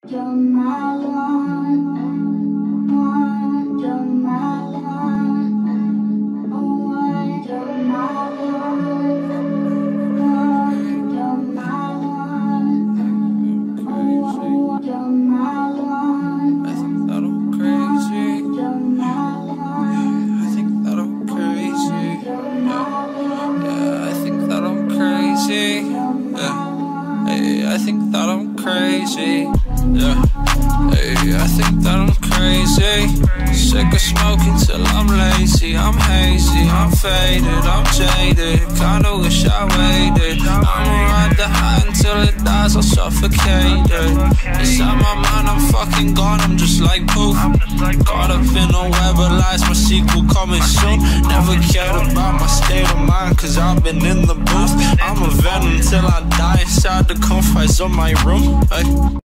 You're my one, you're my one, you're my one, you're my one, you're my one. I think that I'm crazy. You're my one. I think that I'm crazy. Yeah, I think that I'm crazy. Yeah, hey, I think that I'm crazy. Yeah, hey, I think that I'm crazy. Sick of smoking till I'm lazy. I'm hazy, I'm faded, I'm jaded. Kinda wish I waited. I'ma ride the high until it dies, I'll suffocate it. Inside my mind, I'm fucking gone, I'm just like poof. Caught up in a web of lies, my sequel coming soon. Never cared about my state of mind, cause I've been in the booth. I'm a venom till I die inside the confines of my room. Hey.